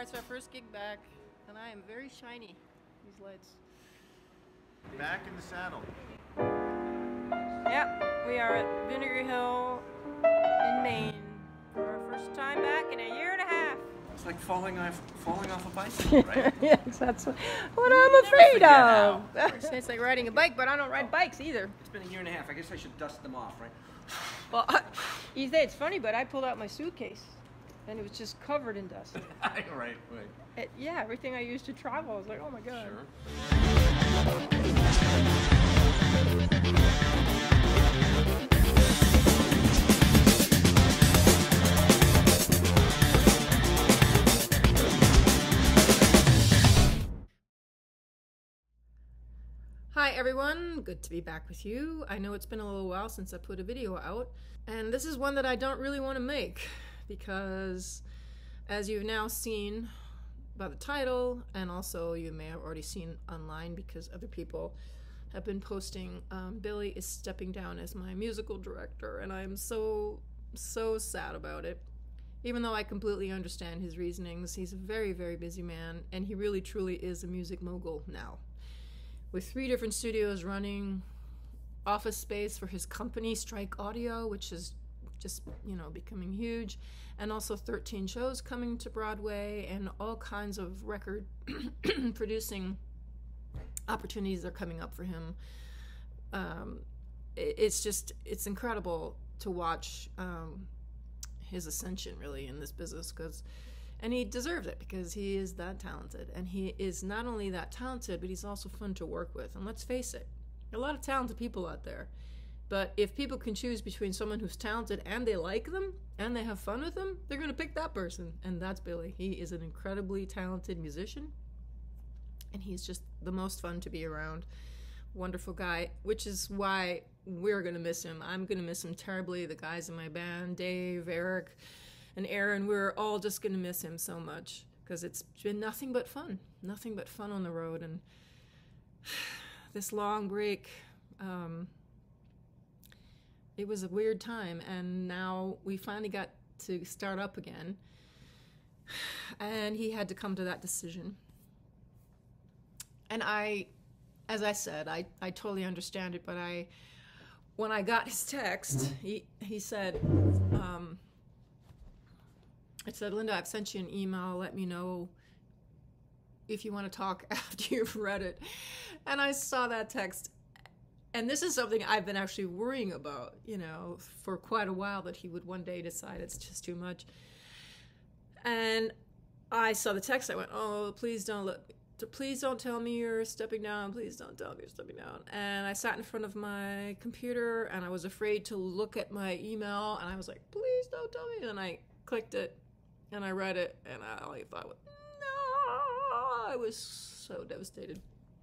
It's our first gig back, and I am very shiny. These lights. Back in the saddle. Yep, we are at Vinegar Hill in Maine for our first time back in a year and a half. It's like falling off a bicycle, right? Yes, that's what I'm afraid of. It's like riding a bike, but I don't ride bikes either. It's been a year and a half. I guess I should dust them off, right? Well, you say it's funny, but I pulled out my suitcase, and it was just covered in dust. Right. Yeah, everything I used to travel, I was like, oh my god. Hi everyone, good to be back with you. I know it's been a little while since I put a video out, and this is one that I don't really want to make because, as you've now seen by the title, and also you may have already seen online because other people have been posting, Billy is stepping down as my musical director, and I'm so sad about it. Even though I completely understand his reasonings, he's a very, very busy man, and he really truly is a music mogul now. With 3 different studios running, office space for his company, Strike Audio, which is just, becoming huge, and also 13 shows coming to Broadway, and all kinds of record producing opportunities are coming up for him. It's incredible to watch his ascension, really, in this business, and he deserves it because he is that talented. And he is not only that talented, but he's also fun to work with. And let's face it, there are a lot of talented people out there. But if people can choose between someone who's talented and they like them and they have fun with them, they're going to pick that person. And that's Billy. He is an incredibly talented musician. And he's just the most fun to be around. Wonderful guy, which is why we're going to miss him. I'm going to miss him terribly. The guys in my band, Dave, Eric, and Aaron, we're all just going to miss him so much because it's been nothing but fun on the road. And this long break, it was a weird time, and now we finally got to start up again, and he had to come to that decision. And as I said, I totally understand it, but when I got his text, he said, it said, Linda, I've sent you an email. Let me know if you want to talk after you've read it. And I saw that text. And this is something I've been actually worrying about, for quite a while, that he would one day decide it's just too much. And I saw the text. I went, oh, please don't tell me you're stepping down. Please don't tell me you're stepping down. And I sat in front of my computer, and I was afraid to look at my email. And I was like, please don't tell me. And I clicked it. And I read it, and I thought, no, I was so devastated.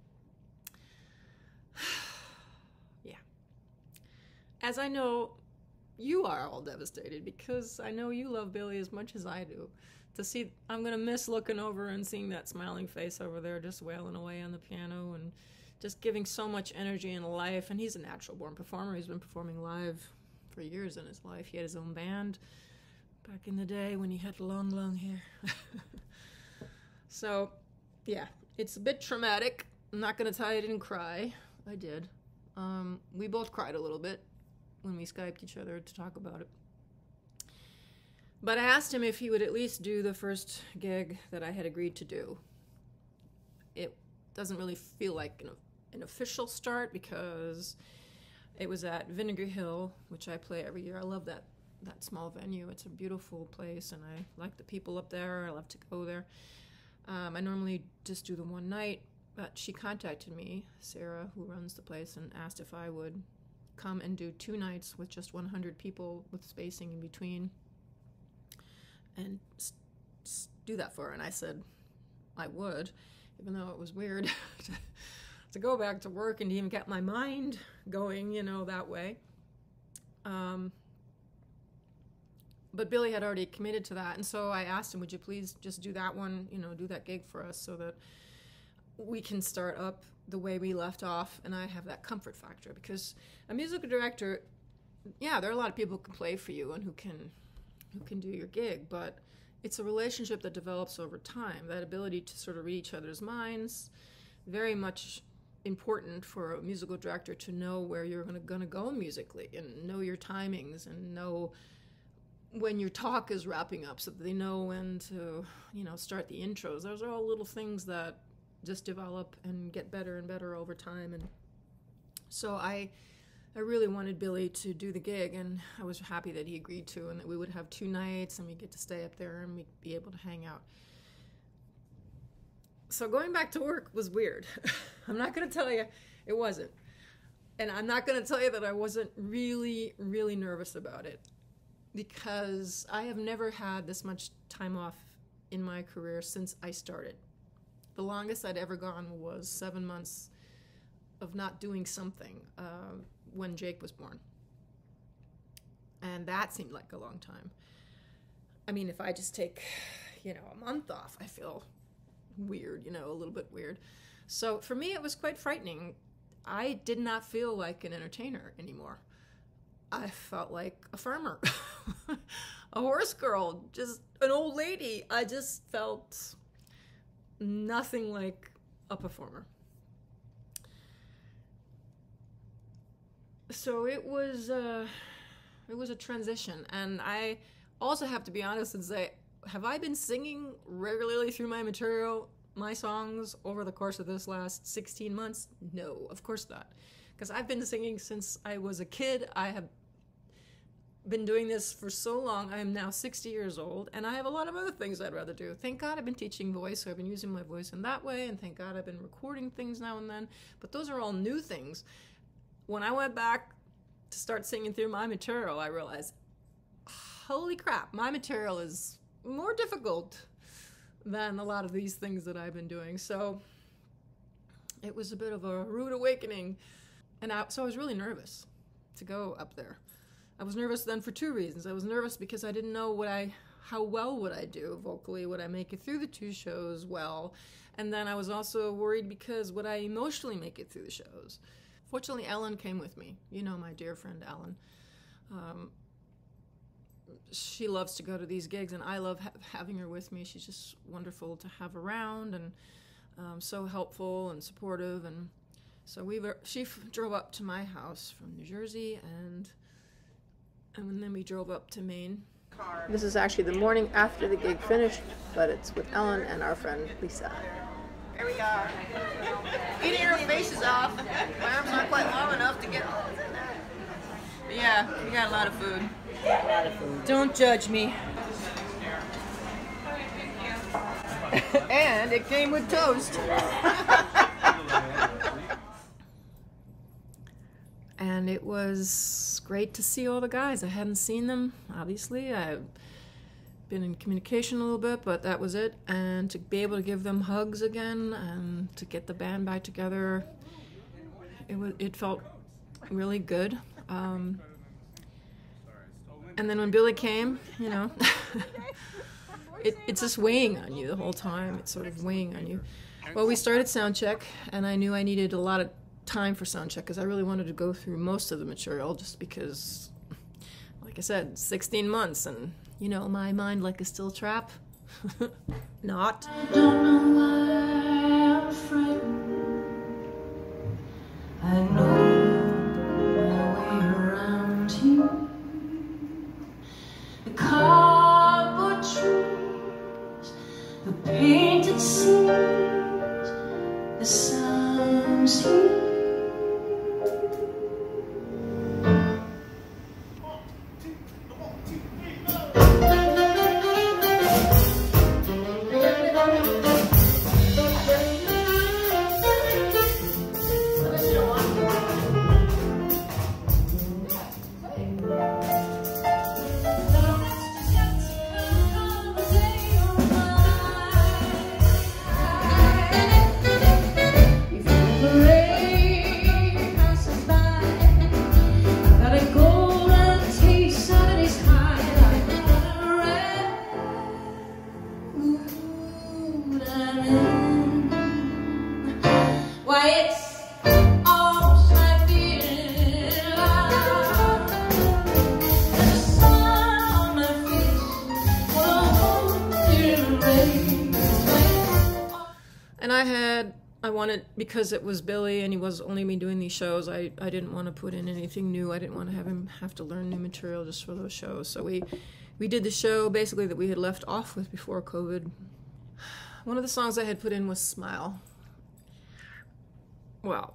Yeah. As I know, you are all devastated, because I know you love Billy as much as I do. I'm going to miss looking over and seeing that smiling face over there just wailing away on the piano and just giving so much energy and life. And he's a natural-born performer. He's been performing live for years in his life. He had his own band back in the day when he had long hair. So, yeah, it's a bit traumatic. I'm not going to tell you I didn't cry. I did. We both cried a little bit when we Skyped each other to talk about it. But I asked him if he would at least do the first gig that I had agreed to do. It doesn't really feel like an official start because it was at Vinegar Hill, which I play every year. I love that small venue. It's a beautiful place, and I like the people up there. I love to go there. I normally just do the one night, but she contacted me, Sarah, who runs the place, and asked if I would come and do 2 nights with just 100 people with spacing in between and do that for her. And I said I would, even though it was weird to go back to work and to even get my mind going, that way. But Billy had already committed to that, and so I asked him, would you please just do that one, do that gig for us so that we can start up the way we left off, and I have that comfort factor. Because a musical director, yeah, there are a lot of people who can play for you and who can do your gig, but it's a relationship that develops over time. That ability to sort of read each other's minds, very much important for a musical director to know where you're going to go musically and know your timings and know when your talk is wrapping up so that they know when to, start the intros. Those are all little things that just develop and get better and better over time. And so I really wanted Billy to do the gig, and I was happy that he agreed to, and that we would have 2 nights and we'd get to stay up there and we'd be able to hang out. So going back to work was weird. I'm not going to tell you it wasn't. And I'm not going to tell you that I wasn't really, really nervous about it, because I have never had this much time off in my career since I started. The longest I'd ever gone was 7 months of not doing something when Jake was born. And that seemed like a long time. I mean, if I just take, a month off, I feel weird, a little bit weird. So for me, it was quite frightening. I did not feel like an entertainer anymore. I felt like a farmer, a horse girl, just an old lady. I just felt nothing like a performer. So it was a transition, and I also have to be honest and say, have I been singing regularly through my material, my songs, over the course of this last 16 months? No, of course not, because I've been singing since I was a kid. I have been doing this for so long. I am now 60 years old, and I have a lot of other things I'd rather do. Thank God I've been teaching voice, so I've been using my voice in that way, and thank God I've been recording things now and then, but those are all new things. When I went back to start singing through my material, I realized, holy crap, my material is more difficult than a lot of these things that I've been doing. So it was a bit of a rude awakening, and so I was really nervous to go up there. I was nervous then for 2 reasons. I was nervous because I didn't know how well would I do vocally, would I make it through the 2 shows well, and then I was also worried because would I emotionally make it through the shows. Fortunately, Ellen came with me. My dear friend Ellen. She loves to go to these gigs, and I love having her with me. She's just wonderful to have around, and so helpful and supportive. And so she drove up to my house from New Jersey, and then we drove up to Maine. This is actually the morning after the gig finished, but it's with Ellen and our friend Lisa. Here we are. Eating her faces off. My arm's not quite long enough to get all of it. But yeah, we got a lot of food. Don't judge me. And it came with toast. And it was great to see all the guys. I hadn't seen them, obviously. I've been in communication a little bit, but that was it. And to be able to give them hugs again and to get the band back together, it felt really good. And then when Billy came, it's just weighing on you the whole time. It's sort of weighing on you. Well, we started sound check, and I knew I needed a lot of time for sound check because I really wanted to go through most of the material, just because, like I said, 16 months, and my mind like a steel trap. Not. I don't know why I'm frightened. I know my way around you. The cardboard trees, the painted scenes, the sounds here. And I wanted, because it was Billy and he was only me doing these shows, I didn't want to put in anything new. I didn't want to have him have to learn new material just for those shows. So we did the show basically that we had left off with before COVID. One of the songs I had put in was Smile. Well,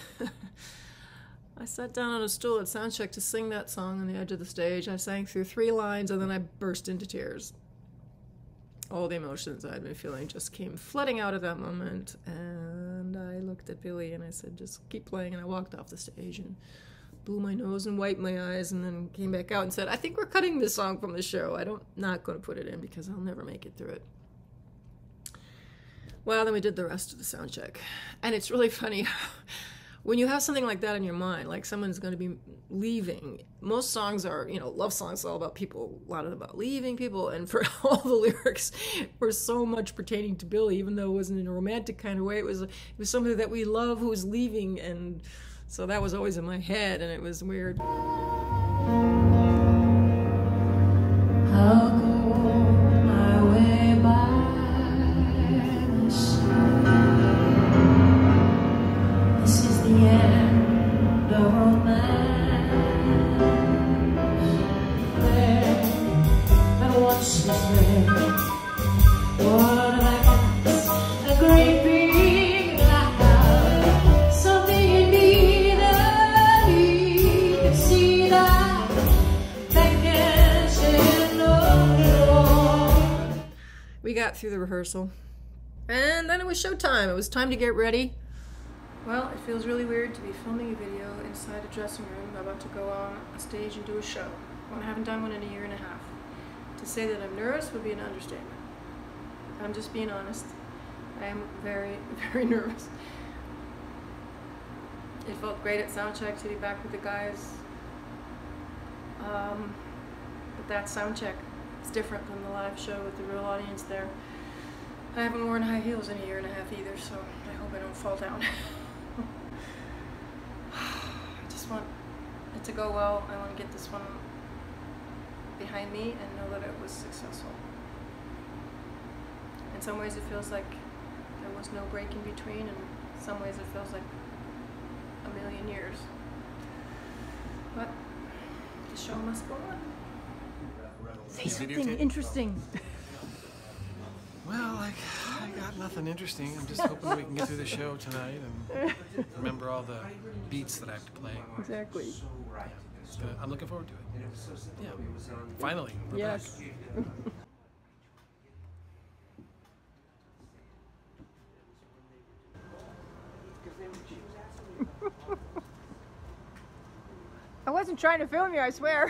I sat down on a stool at soundcheck to sing that song on the edge of the stage. I sang through 3 lines and then I burst into tears. All the emotions I'd been feeling just came flooding out at that moment, and I looked at Billy and I said, just keep playing, and I walked off the stage and blew my nose and wiped my eyes and then came back out and said, I think we're cutting this song from the show. Not going to put it in because I'll never make it through it. Well, then we did the rest of the sound check. And it's really funny when you have something like that in your mind, like someone's going to be leaving. Most songs are, love songs, all about people, a lot of them about leaving people. And for all the lyrics were so much pertaining to Billy, even though it wasn't in a romantic kind of way. It was somebody that we love who was leaving. And so that was always in my head, and it was weird. I'll go my way by the sea. This is the end of romance. There, that once was there. What have I got? A great big cloud. Something in me that he can see that beckons in the door. We got through the rehearsal, and then it was showtime. It was time to get ready. Well, it feels really weird to be filming a video inside a dressing room about to go on a stage and do a show when I haven't done one in a year and a half. To say that I'm nervous would be an understatement. I'm just being honest. I am very, very nervous. It felt great at soundcheck to be back with the guys. But that soundcheck is different than the live show with the real audience there. I haven't worn high heels in a year and a half either, so I hope I don't fall down. I just want it to go well. I want to get this one behind me and know that it was successful. In some ways it feels like there was no break in between, and in some ways it feels like a million years. But the show must go on. Say something interesting. Well, I got nothing interesting. I'm just hoping we can get through the show tonight and remember all the beats that I have to play. Exactly. I'm looking forward to it. Yeah. Finally. We're Yes. back. I wasn't trying to film you, I swear.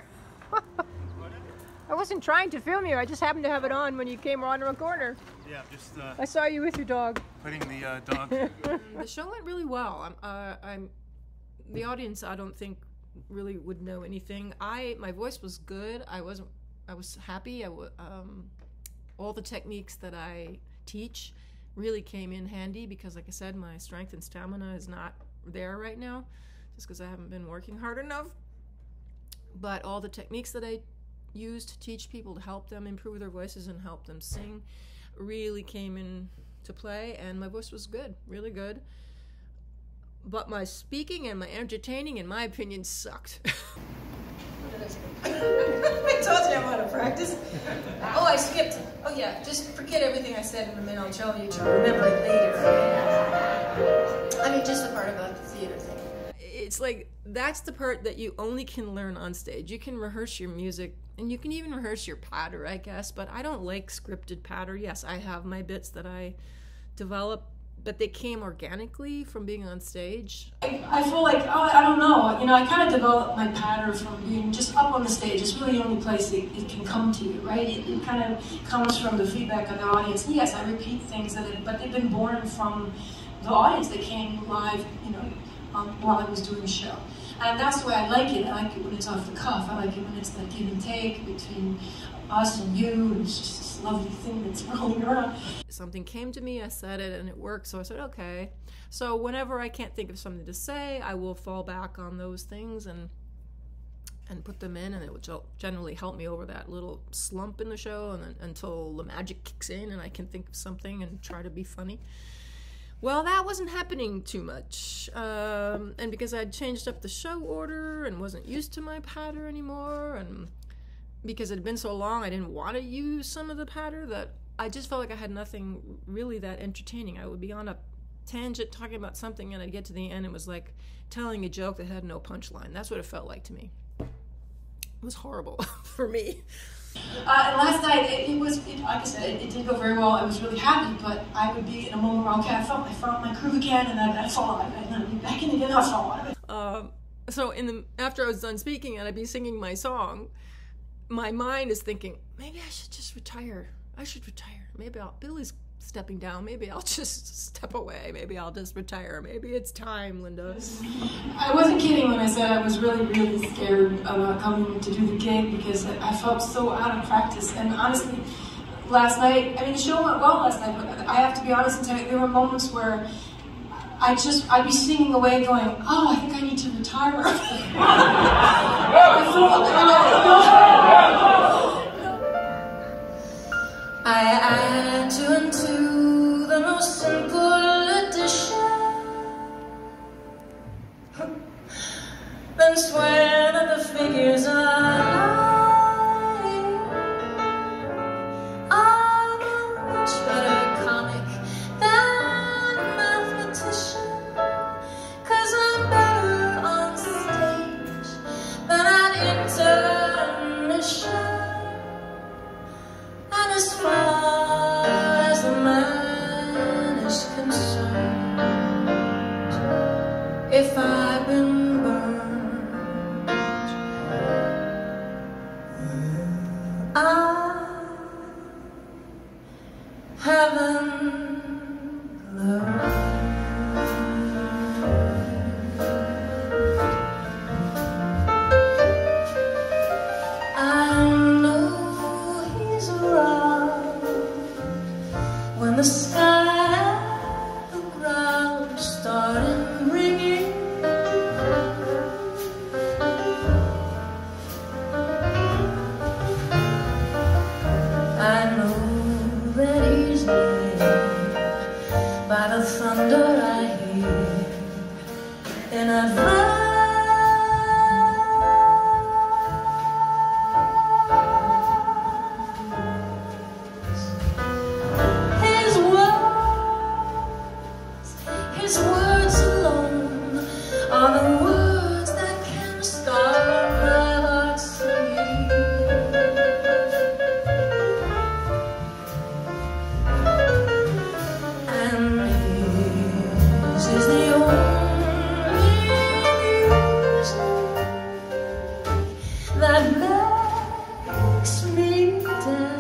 I wasn't trying to film you. I just happened to have it on when you came around a corner. Yeah, just I saw you with your dog. putting the dog. The show went really well. The audience, I don't think, really would know anything. My voice was good. I was happy. All the techniques that I teach really came in handy because, like I said, my strength and stamina is not there right now, just because I haven't been working hard enough. But all the techniques that I use to teach people to help them improve their voices and help them sing really came into play, and my voice was good, really good. But my speaking and my entertaining, in my opinion, sucked. I told you I'm out of practice. Oh, I skipped. Oh yeah, just forget everything I said in a minute. I'll tell you to remember it later. I mean, just the part about the theater thing. It's like, that's the part that you only can learn on stage. You can rehearse your music, and you can even rehearse your patter, I guess, but I don't like scripted patter. Yes, I have my bits that I develop, but they came organically from being on stage. I feel like, I don't know, I kind of developed my pattern from being just up on the stage. It's really the only place it can come to you, right? It kind of comes from the feedback of the audience. And yes, I repeat things, but they've been born from the audience that came live, while I was doing the show. And that's the way I like it. I like it when it's off the cuff. I like it when it's that give and take between us and you, and it's just this lovely thing that's rolling around. Something came to me, I said it, and it worked, so I said, okay. So whenever I can't think of something to say, I will fall back on those things, and and put them in, and it would generally help me over that little slump in the show, and then until the magic kicks in and I can think of something and try to be funny. Well, that wasn't happening too much, and because I'd changed up the show order and wasn't used to my patter anymore, and because it had been so long I didn't want to use some of the patter, that I just felt like I had nothing really that entertaining. I would be on a tangent talking about something, and I'd get to the end, it was like telling a joke that had no punchline. That's what it felt like to me. It was horrible for me. And last night, like I said, it did go very well. I was really happy, but I would be in a moment where, okay, I felt my groove again, and then I'd fall out of it, and then I'd be back in again, I'd fall out of it. So after I was done speaking and I'd be singing my song, my mind is thinking, maybe I should just retire. I should retire. Maybe Billy's stepping down. Maybe I'll just step away. Maybe I'll just retire. Maybe it's time, Linda. I wasn't kidding when I said I was really, really scared about coming to do the gig, because I felt so out of practice. And honestly, last night, I mean, the show went well last night, but I have to be honest and tell you, there were moments where I'd be singing away going, oh, I think I need to retire. I add two and two, the most simple addition, then swear that the figures are lying. I'm a much better comic than a mathematician, 'cause I'm better on stage than at intermission. And as far as the man is concerned, if I've been burned, I haven't learned. I know he's around when the sky and the ground started ringing. I know that he's near by the thunder I hear in advance. His words alone are the words that can start my heart singing. And his is the only music that makes me dance.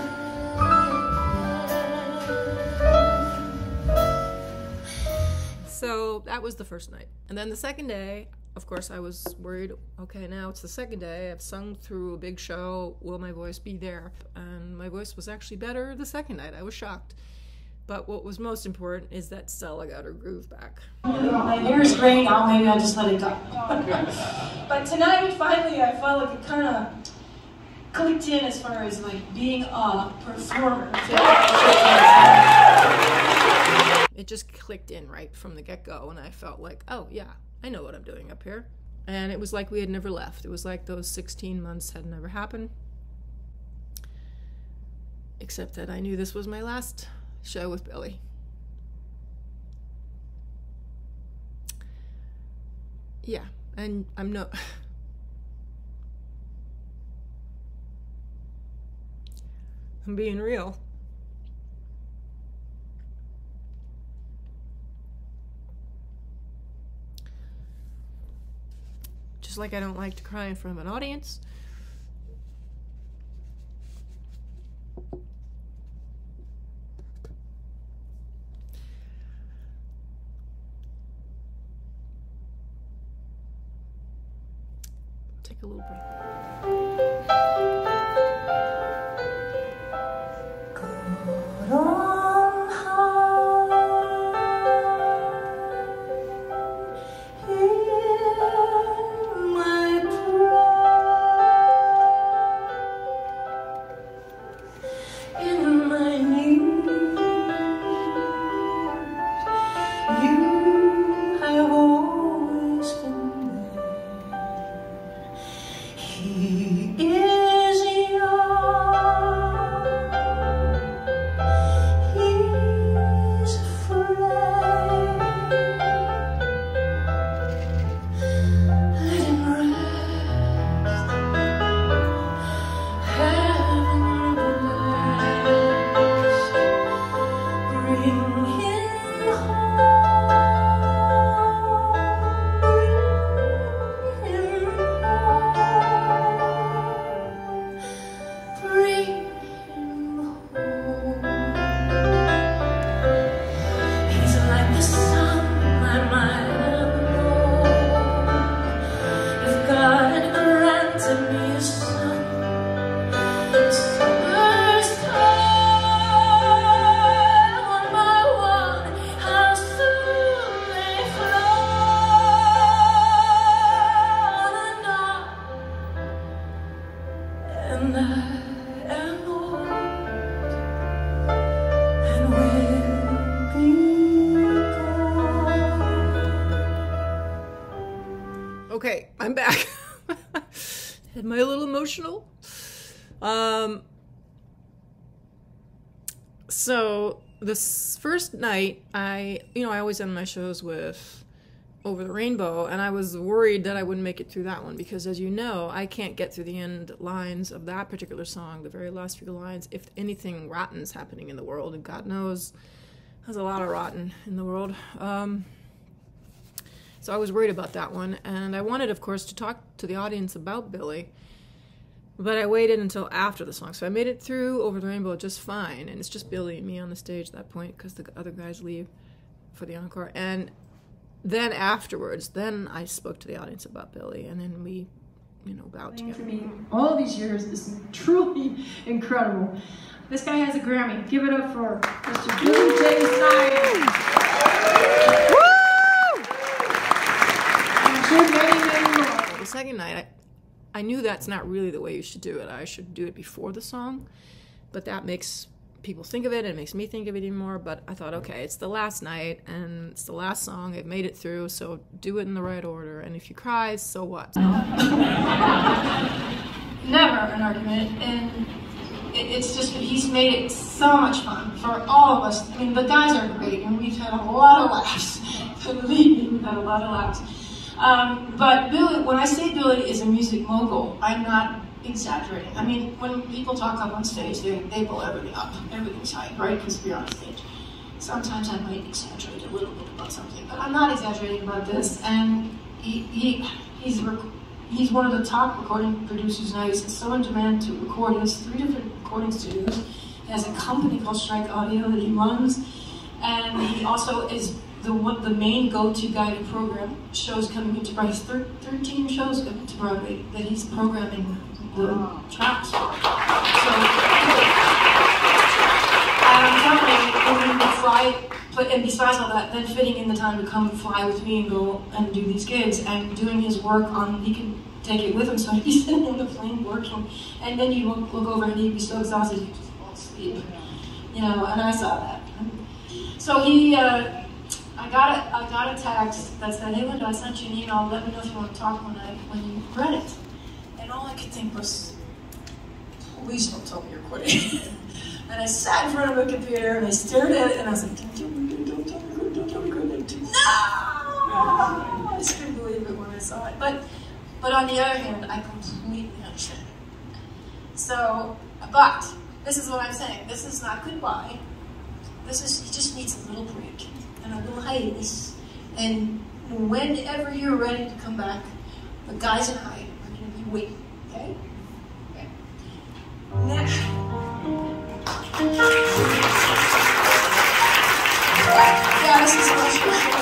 So that was the first night. And then the second day, of course, I was worried, okay, now it's the second day. I've sung through a big show. Will my voice be there? And my voice was actually better the second night. I was shocked. But what was most important is that Stella got her groove back. My hair is gray now, maybe I'll just let it go. But tonight, finally, I felt like it kind of clicked in as far as like being a performer. It just clicked in right from the get-go, and I felt like, oh yeah, I know what I'm doing up here. And it was like we had never left. It was like those 16 months had never happened. Except that I knew this was my last show with Billy. Yeah, and I'm no... I'm being real. Just like I don't like to cry in front of an audience. Take a little break. My I'm back. Am I a little emotional? So this first night, I always end my shows with Over the Rainbow, and I was worried that I wouldn't make it through that one because, as you know, I can't get through the end lines of that particular song, the very last few lines, if anything rotten's happening in the world, and God knows there's a lot of rotten in the world. So I was worried about that one, and I wanted, of course, to talk to the audience about Billy, but I waited until after the song. So I made it through Over the Rainbow just fine, and it's just Billy and me on the stage at that point because the other guys leave for the encore. And then afterwards, then I spoke to the audience about Billy, and then we, bowed together. For me, all these years is truly incredible. This guy has a Grammy. Give it up for Mr. Billy J. Snyder. The second night, I knew that's not really the way you should do it. I should do it before the song, but that makes people think of it, and it makes me think of it even more. But I thought, okay, it's the last night, and it's the last song. I've made it through, so do it in the right order. And if you cry, so what? Never an argument, and it's just that he's made it so much fun for all of us. I mean, the guys are great, and we've had a lot of laughs. Believe me, we've had a lot of laughs. But Billy, when I say Billy is a music mogul, I'm not exaggerating. I mean, when people talk up on stage, they blow everything up. Everything's hype, right? Because we're on stage. Sometimes I might exaggerate a little bit about something, but I'm not exaggerating about this. And he's one of the top recording producers now. He's so in demand to record. He has 3 different recording studios. He has a company called Strike Audio that he runs, and he also is the main go-to guy to program shows coming into Broadway. 13 shows coming to Broadway that he's programming the tracks for. So, I'm telling you, and besides all that, then fitting in the time to come fly with me and go and do these gigs, and doing his work on, he can take it with him, so he'd be sitting on the plane working, and then you look over and he'd be so exhausted he'd just fall asleep, and I saw that. So I got a text that said, "Hey Linda, I sent you an email, let me know if you want to talk when you read it." And all I could think was, please don't tell me you're quitting. And I sat in front of a computer and I stared at it and I was like, don't tell me quitting. No! I just couldn't believe it when I saw it. But on the other hand, I completely understand. So, but this is what I'm saying. This is not goodbye. He just needs a little break and a little hiatus. And whenever you're ready to come back, the guys and I are going to be waiting, okay? Okay. Now, yeah, this is much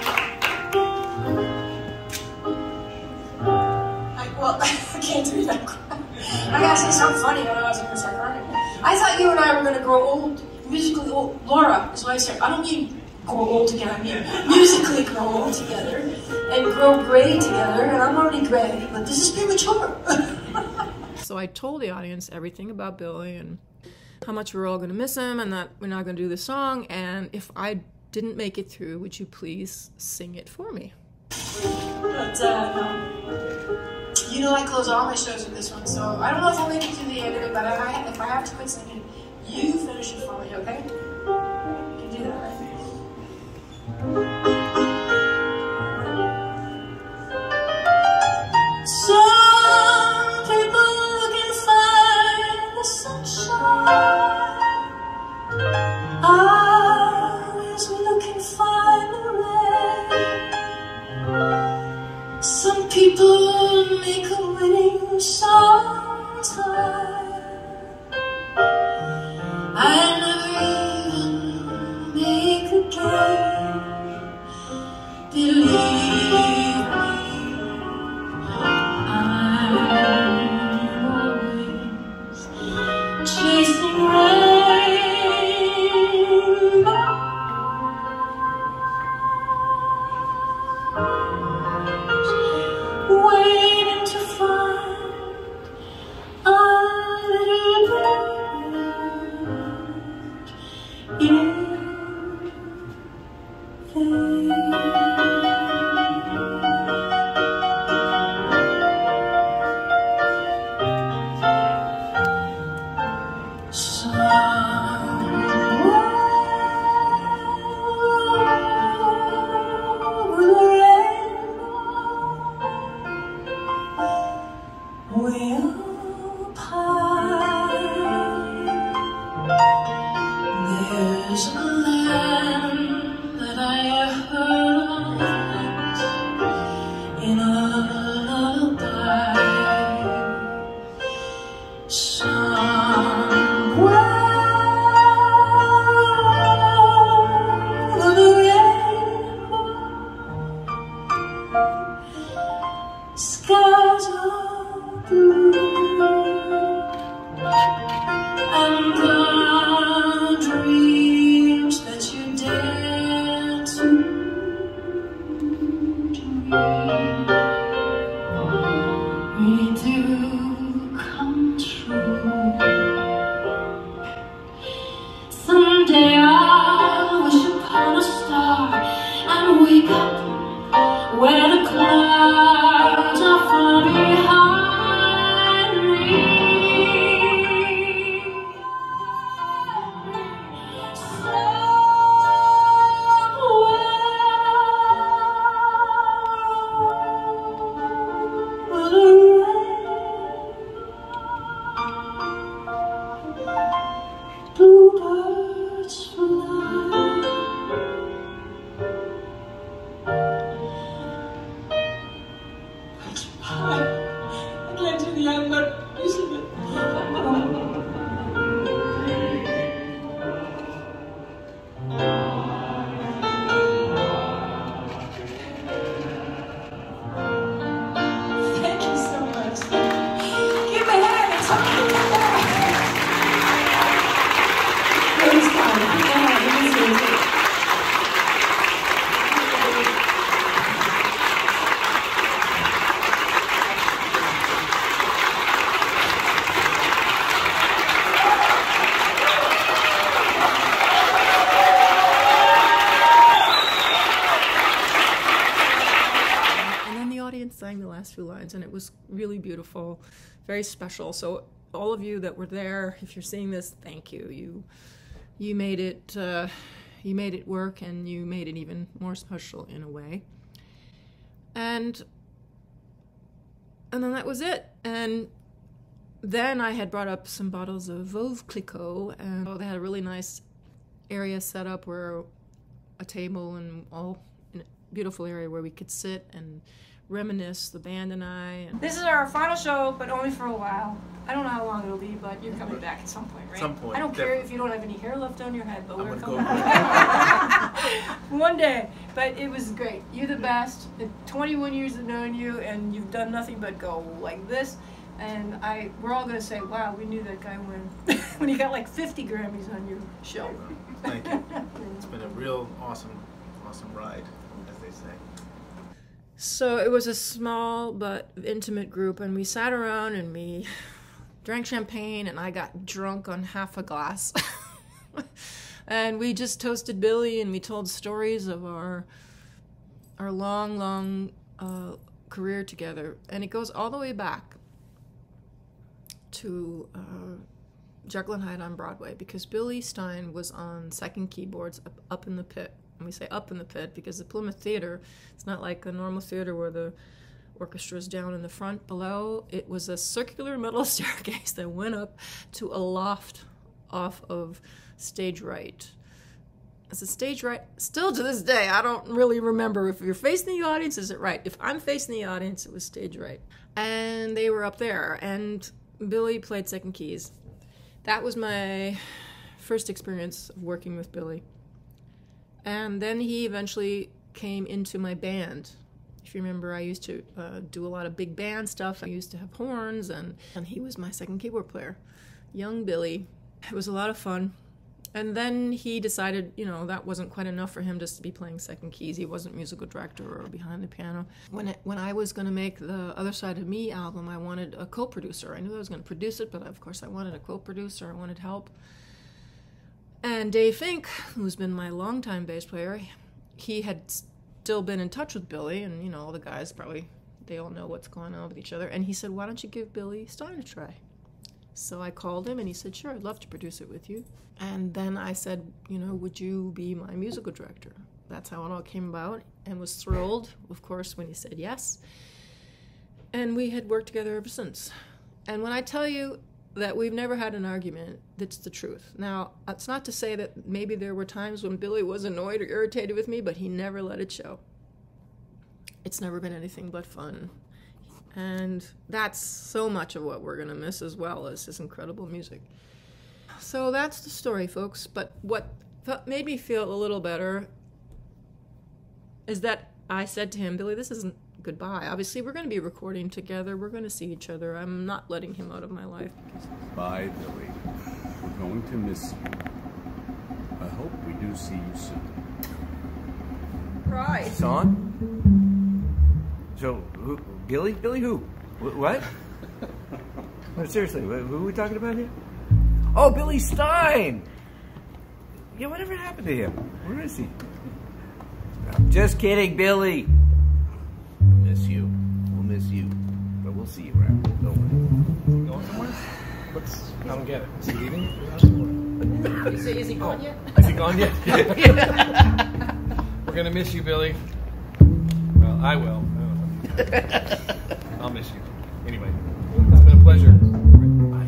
I can't do that. I gotta say something funny, otherwise I'm gonna start crying. I thought you and I were gonna grow old, musically old. Laura is what I said. I don't mean grow old together. I mean musically grow old together and grow gray together. And I'm already gray, but this is premature. So I told the audience everything about Billy and how much we're all going to miss him and that we're not going to do the song. And if I didn't make it through, would you please sing it for me? But, I close all my shows with this one, so I don't know if I'll make it to the end of it, but if I have to quit singing, you finish it for me, okay? You can do that, right? Some people can find the sunshine, others looking find the rain. Some people make a winning sometime. I never even make a game. Believe me, I'm always chasing rainbows, waiting to find There's a land that I heard in a lullaby somewhere over the rainbow. Skies are blue and the dreams that you dare to dream really do come true. Someday I'll wish upon a star and wake up where the clouds are far behind me. Bluebirds fly. I can't do the end, but you sing it. Thank you so much. Give me a hand and talk to me. It's fine. And then the audience sang the last few lines, and it was really beautiful, very special. So all of you that were there, if you're seeing this, thank you. You made it work, and you made it even more special in a way. And then that was it. And then I had brought up some bottles of Veuve Clicquot, and they had a really nice area set up where a table and all in a beautiful area where we could sit and reminisce, the band and I. And This is our final show, but only for a while. I don't know how long it'll be, but you're coming back at some point, right? Some point, I don't care definitely. if you don't have any hair left on your head, but we're gonna coming go back. One day. But it was great. You're the best. 21 years of knowing you, and you've done nothing but go like this. And we're all gonna say, wow, we knew that guy when he got like 50 Grammys on your show. Thank you. It's been a real awesome ride, as they say. so it was a small but intimate group, and we sat around and we drank champagne, and I got drunk on half a glass. And we just toasted Billy, and we told stories of our long career together. And it goes all the way back to Jekyll and Hyde on Broadway, because Billy Stein was on second keyboards up in the pit. And we say up in the pit because the Plymouth Theater, it's not like a normal theater where the orchestra is down in the front. Below, it was a circular metal staircase that went up to a loft off of stage right. Is it stage right? Still to this day, I don't really remember if you're facing the audience, is it right? If I'm facing the audience, it was stage right. And they were up there, and Billy played second keys. That was my first experience of working with Billy. And then he eventually came into my band. If you remember, I used to do a lot of big band stuff. I used to have horns, and he was my second keyboard player. Young Billy. It was a lot of fun. And then he decided, that wasn't quite enough for him just to be playing second keys. He wasn't musical director or behind the piano. When I was going to make the Other Side of Me album, I wanted a co-producer. I knew I was going to produce it, but of course I wanted a co-producer. I wanted help. And Dave Fink, who's been my longtime bass player, he had still been in touch with Billy, and all the guys probably, they all know what's going on with each other. And he said, why don't you give Billy Stein a try? So I called him and he said, sure, I'd love to produce it with you. And then I said, you know, would you be my musical director? That's how it all came about, and was thrilled, of course, when he said yes. And we had worked together ever since. And when I tell you that we've never had an argument, that's the truth. Now, it's not to say that maybe there were times when Billy was annoyed or irritated with me, but he never let it show. It's never been anything but fun. And that's so much of what we're going to miss, as well as his incredible music. So that's the story, folks. But what made me feel a little better is that I said to him, Billy, this isn't goodbye. Obviously, we're going to be recording together. We're going to see each other. I'm not letting him out of my life. Bye, Billy. We're going to miss you. I hope we do see you soon. Right. It's on? So, who, Billy? Billy who? What? No, seriously, who are we talking about here? Oh, Billy Stein! Yeah, whatever happened to him? Where is he? I'm just kidding, Billy. We'll miss you. We'll miss you. But we'll see you around. Don't worry. Going somewhere? I don't get it. Is he leaving? Is he gone yet? Is he gone yet? We're gonna miss you, Billy. Well, I will. I'll miss you. Anyway, it's been a pleasure. Bye.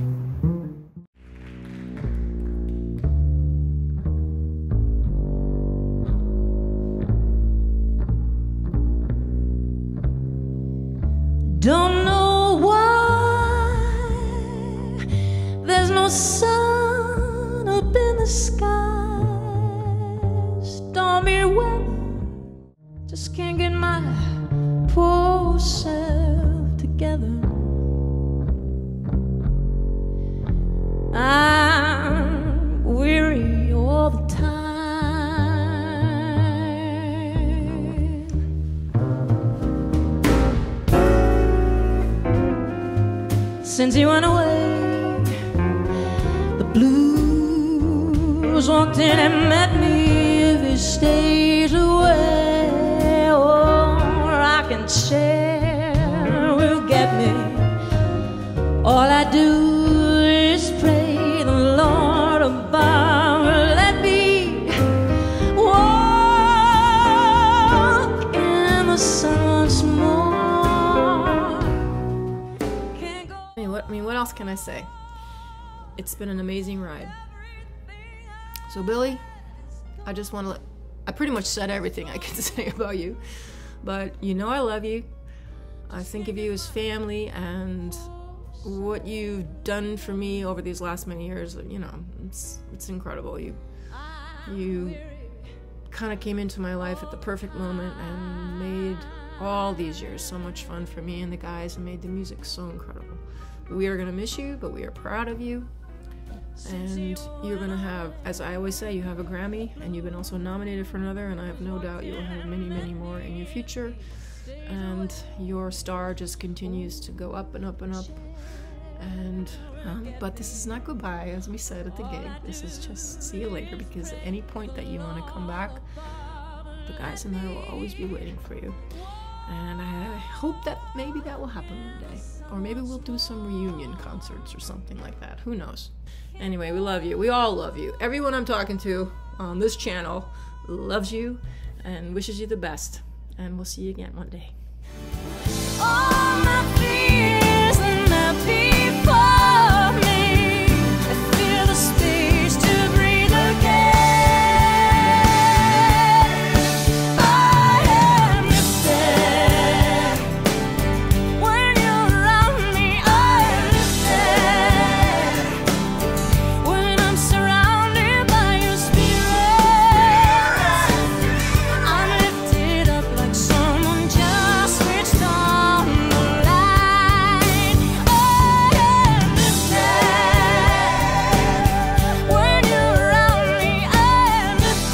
Don't know why there's no sun up in the sky. Stormy weather, just can't get my poor self together. I'm weary all the time. Since he went away, the blues walked in and met me. If he stays away, or I can share will get me. All I do is pray the Lord above let me walk in the sun once more. What else can I say? It's been an amazing ride. So Billy, I just want to I pretty much said everything I can say about you, but you know I love you. I think of you as family, and what you've done for me over these last many years, you know, it's incredible. You kind of came into my life at the perfect moment and made all these years so much fun for me and the guys, and made the music so incredible. We are going to miss you, but we are proud of you. And you're going to have, as I always say, you have a Grammy, and you've been also nominated for another, and I have no doubt you will have many, many more in your future. And your star just continues to go up and up and up. And, but this is not goodbye, as we said at the gig. This is just see you later, because at any point that you want to come back, the guys and I will always be waiting for you. And I hope that maybe that will happen one day. Or maybe we'll do some reunion concerts or something like that. Who knows? Anyway, we love you. We all love you. Everyone I'm talking to on this channel loves you and wishes you the best. And we'll see you again one day. All my fears and my before me, I feel the space to breathe again. I am lifted when you're around me. I am lifted when I'm surrounded by your spirit. I'm lifted up like someone just switched on the light. I am lifted when you're around me. I am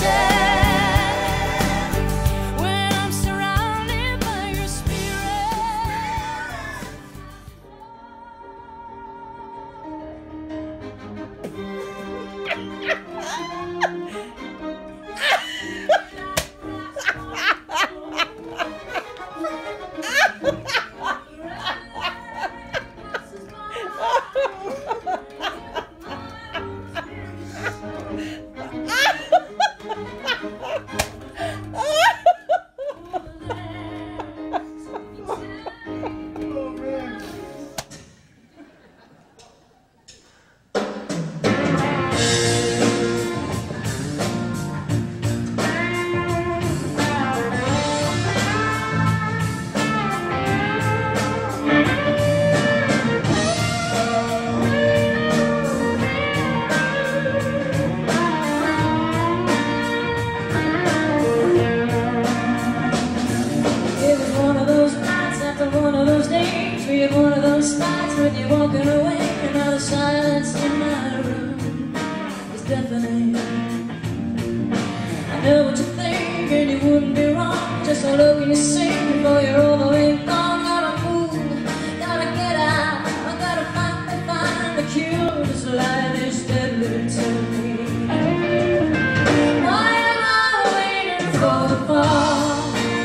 lifted when I'm surrounded by your spirit. deafening. I know what you think and you wouldn't be wrong. Just a look and you sing before you're over and gone. Gotta move, gotta get out. I gotta find the cure. This life is deadly to me. Why am I waiting for the fall?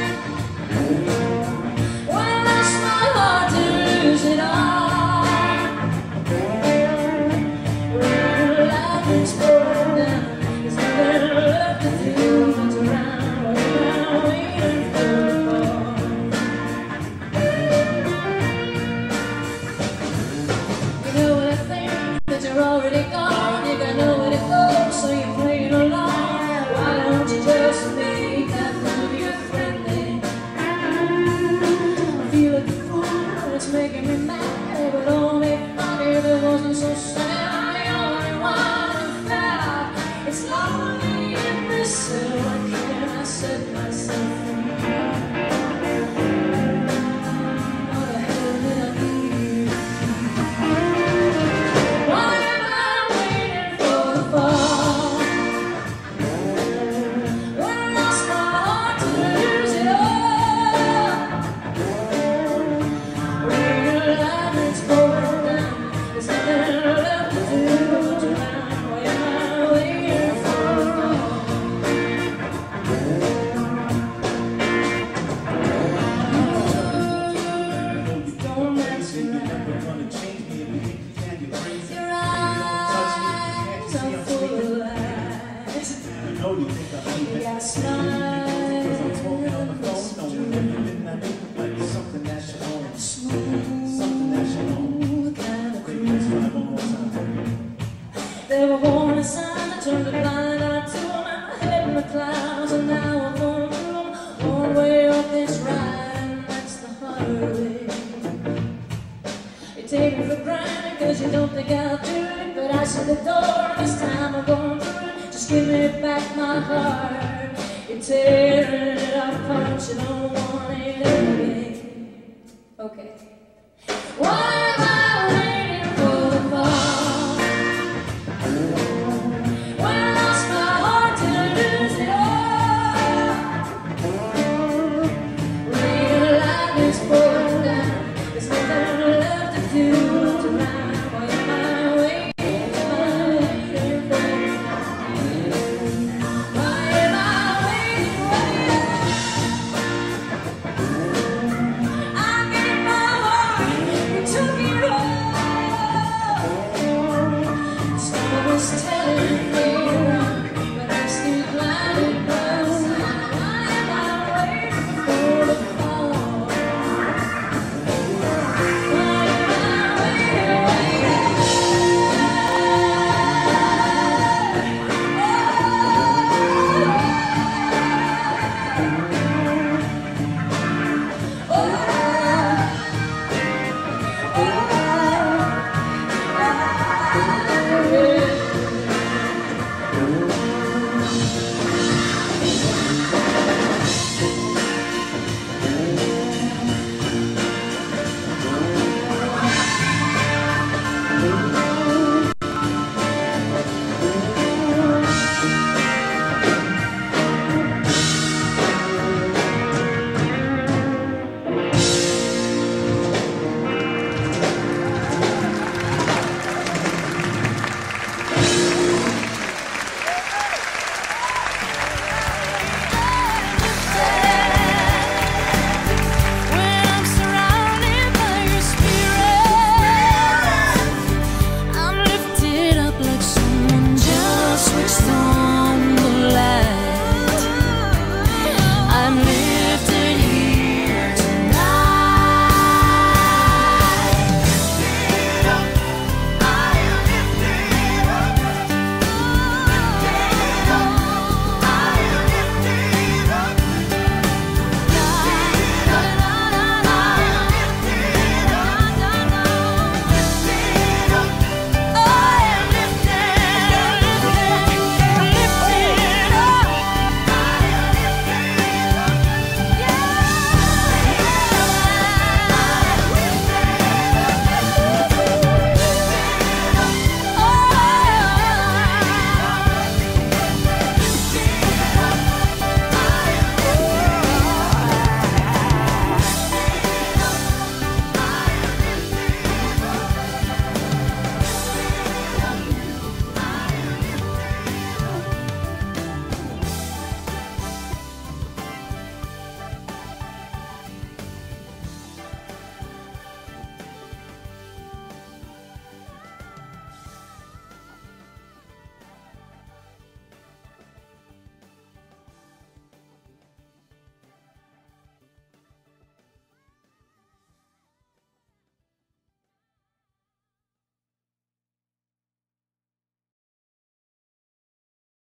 When I lost my heart to lose it all. When life is broken down, there's nothing left to do but to run around waiting for the fall. You know what I think, that you're already gone. You got nowhere to go, so you're playing along. Why don't you just make that move, your friend then? I feel like a fool, it's making me mad, but only funny if it wasn't so sad. I'm the only one who fell. It's lonely in this cell. Why can't I set myself free? What the hell did I do? Why am I waiting for the fall? When I lost my heart to lose it all. When your life is broken down, there's nothing left to do but to run. Why am I waiting for the fall? Don't mess around. Your eyes are full of lies. You got a smile. Smooth kind of cruise. They were warning signs, I turned a blind eye to them. I'm head in the clouds, and now I'm going through them. One way up this ride, and that's the harder way. You take me for granted, cause you don't think I'll do it. But I see the door, this time I'm going through it. Just give me back my heart. You're tearing it apart, you don't want